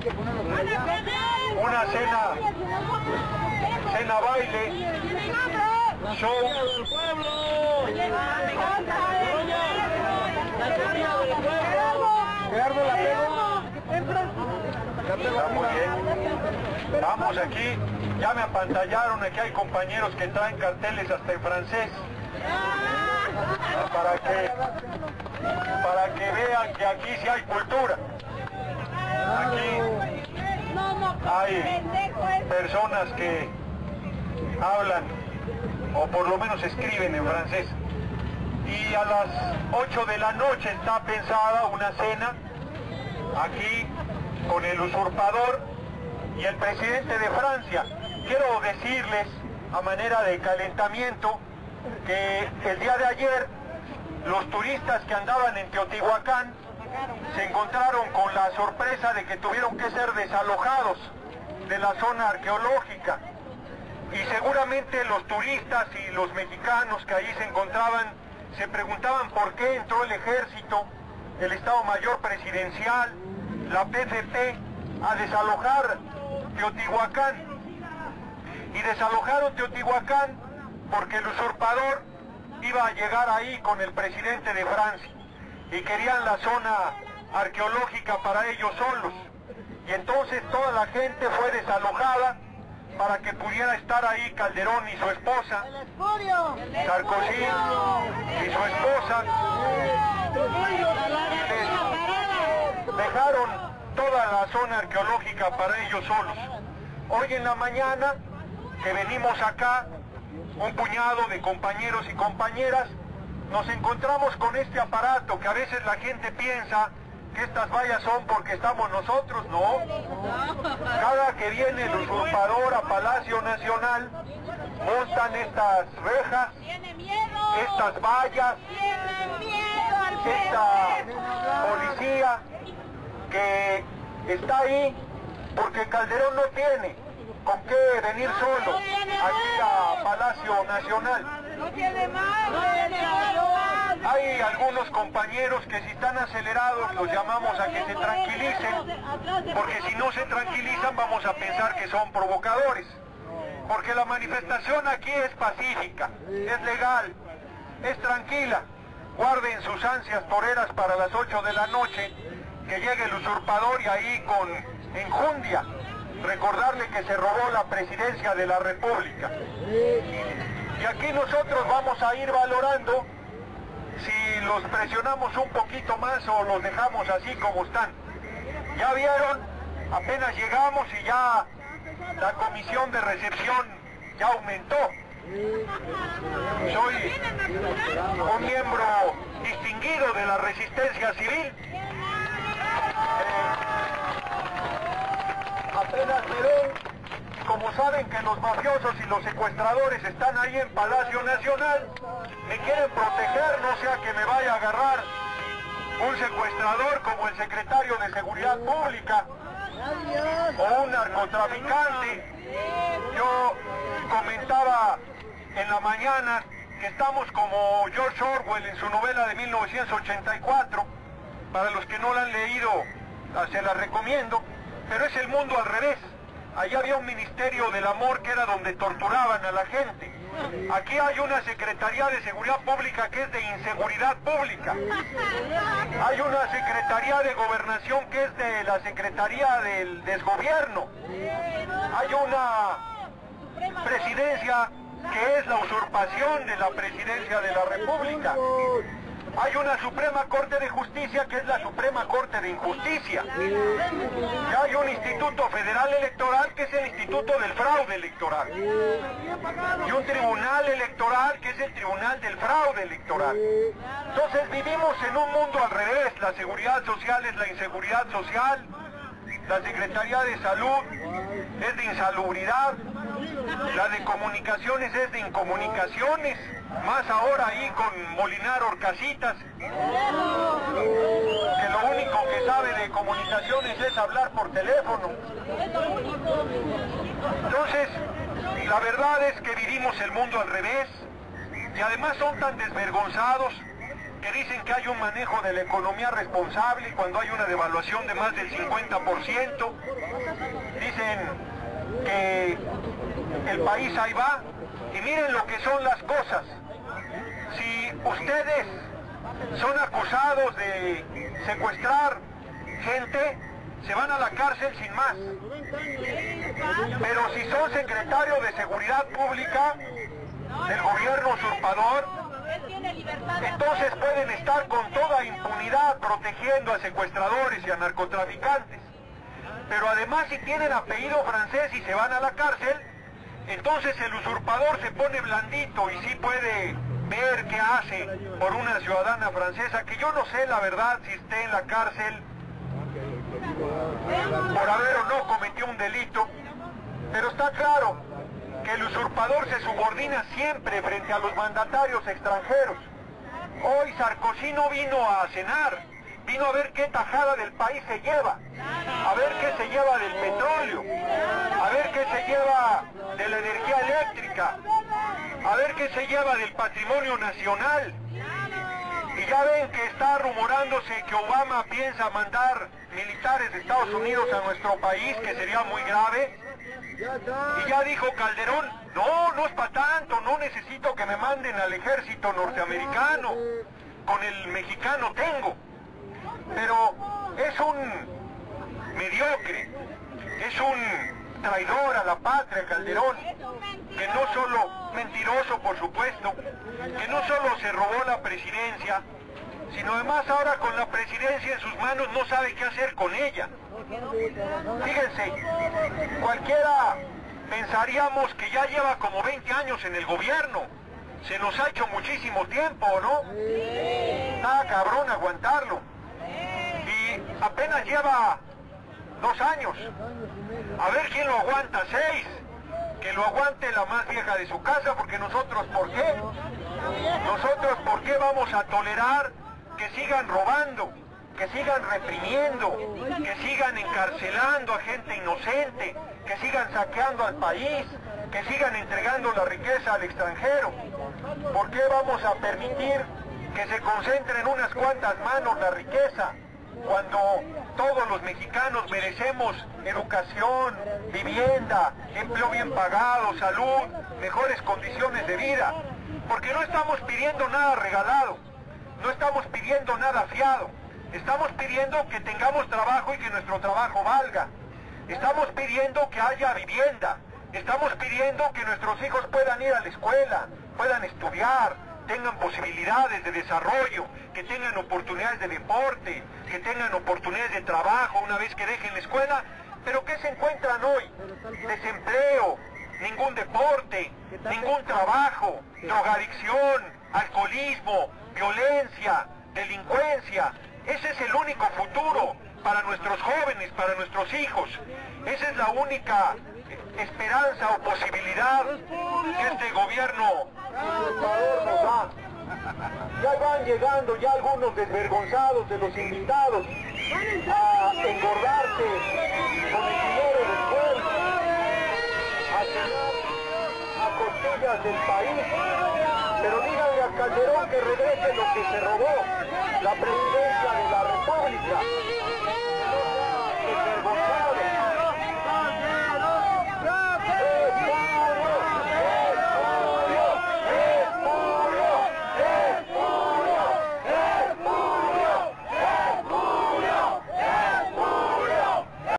una cena baile, show. Está muy bien. Vamos aquí, ya me apantallaron, aquí hay compañeros que traen carteles hasta en francés. Para que vean que aquí sí hay cultura. Aquí hay personas que hablan o por lo menos escriben en francés. Y a las 8 de la noche está pensada una cena aquí con el usurpador y el presidente de Francia. Quiero decirles, a manera de calentamiento, que el día de ayer los turistas que andaban en Teotihuacán se encontraron con la sorpresa de que tuvieron que ser desalojados de la zona arqueológica. Y seguramente los turistas y los mexicanos que allí se encontraban se preguntaban por qué entró el ejército, el Estado Mayor Presidencial, la PFP, a desalojar Teotihuacán. Y desalojaron Teotihuacán porque el usurpador iba a llegar ahí con el presidente de Francia y querían la zona arqueológica para ellos solos. Y entonces toda la gente fue desalojada para que pudiera estar ahí Calderón y su esposa, Sarkozy y su esposa. Dejaron toda la zona arqueológica para ellos solos. Hoy en la mañana que venimos acá, un puñado de compañeros y compañeras, nos encontramos con este aparato que a veces la gente piensa que estas vallas son porque estamos nosotros. No. Cada que viene el usurpador a Palacio Nacional, montan estas rejas, estas vallas, esta policía que está ahí porque Calderón no tiene con qué venir solo aquí a Palacio Nacional. Hay algunos compañeros que si están acelerados los llamamos a que se tranquilicen, porque si no se tranquilizan vamos a pensar que son provocadores. Porque la manifestación aquí es pacífica, es legal, es tranquila. Guarden sus ansias toreras para las 8 de la noche, que llegue el usurpador y ahí con enjundia recordarle que se robó la presidencia de la República. Y aquí nosotros vamos a ir valorando si los presionamos un poquito más o los dejamos así como están. Ya vieron, apenas llegamos y ya la comisión de recepción ya aumentó. Soy un miembro distinguido de la resistencia civil. Apenas me ven, como saben que los mafiosos y los secuestradores están ahí en Palacio Nacional, me quieren proteger, no sea que me vaya a agarrar un secuestrador como el secretario de Seguridad Pública o un narcotraficante. Yo comentaba en la mañana que estamos como George Orwell en su novela de 1984. Para los que no la han leído, se la recomiendo, pero es el mundo al revés. Allá había un ministerio del amor que era donde torturaban a la gente. Aquí hay una Secretaría de Seguridad Pública que es de inseguridad pública. Hay una Secretaría de Gobernación que es de la Secretaría del Desgobierno. Hay una presidencia que es la usurpación de la presidencia de la República. Hay una Suprema Corte de Justicia que es la Suprema Corte de Injusticia. Y hay un Instituto Federal Electoral que es el Instituto del Fraude Electoral. Y un Tribunal Electoral que es el Tribunal del Fraude Electoral. Entonces vivimos en un mundo al revés. La seguridad social es la inseguridad social. La Secretaría de Salud es de insalubridad. La de comunicaciones es de incomunicaciones. Más ahora ahí con Molinar Orcasitas, que lo único que sabe de comunicaciones es hablar por teléfono. Entonces, la verdad es que vivimos el mundo al revés, y además son tan desvergonzados que dicen que hay un manejo de la economía responsable cuando hay una devaluación de más del 50%. Dicen que el país ahí va, y miren lo que son las cosas. Si ustedes son acusados de secuestrar gente, se van a la cárcel sin más. Pero si son secretarios de Seguridad Pública del gobierno usurpador, entonces pueden estar con toda impunidad protegiendo a secuestradores y a narcotraficantes. Pero además, si tienen apellido francés y se van a la cárcel, entonces el usurpador se pone blandito y sí puede ver qué hace por una ciudadana francesa, que yo no sé la verdad si esté en la cárcel por haber o no cometido un delito, pero está claro que el usurpador se subordina siempre frente a los mandatarios extranjeros. Hoy Sarkozy no vino a cenar, vino a ver qué tajada del país se lleva, a ver qué se lleva del petróleo, a ver qué se lleva de la energía eléctrica, a ver qué se lleva del patrimonio nacional. Y ya ven que está rumorándose que Obama piensa mandar militares de Estados Unidos a nuestro país, que sería muy grave. Y ya dijo Calderón, no es para tanto, no necesito que me manden al ejército norteamericano, con el mexicano tengo. Pero es un mediocre, es un traidor a la patria, Calderón, que no solo, mentiroso por supuesto, que no solo se robó la presidencia, sino además ahora con la presidencia en sus manos no sabe qué hacer con ella. Fíjense, cualquiera pensaríamos que ya lleva como 20 años en el gobierno. Se nos ha hecho muchísimo tiempo, ¿no? Está cabrón aguantarlo. Y apenas lleva 2 años. A ver quién lo aguanta, 6. Que lo aguante la más vieja de su casa, porque nosotros, ¿por qué? Nosotros, ¿por qué vamos a tolerar que sigan robando, que sigan reprimiendo, que sigan encarcelando a gente inocente, que sigan saqueando al país, que sigan entregando la riqueza al extranjero? ¿Por qué vamos a permitir que se concentre en unas cuantas manos la riqueza, cuando todos los mexicanos merecemos educación, vivienda, empleo bien pagado, salud, mejores condiciones de vida? Porque no estamos pidiendo nada regalado, no estamos pidiendo nada fiado, estamos pidiendo que tengamos trabajo y que nuestro trabajo valga, estamos pidiendo que haya vivienda, estamos pidiendo que nuestros hijos puedan ir a la escuela, puedan estudiar, tengan posibilidades de desarrollo, que tengan oportunidades de deporte, que tengan oportunidades de trabajo una vez que dejen la escuela. Pero ¿qué se encuentran hoy? Desempleo, ningún deporte, ningún trabajo, drogadicción, alcoholismo, violencia, delincuencia. Ese es el único futuro para nuestros jóvenes, para nuestros hijos. Esa es la única esperanza o posibilidad que este gobierno nos da. Ya van llegando ya algunos desvergonzados de los invitados a engordarse con el dinero del pueblo, a cenar a costillas del país. Pero díganle a Calderón que regrese lo que se robó, la presidencia de la República.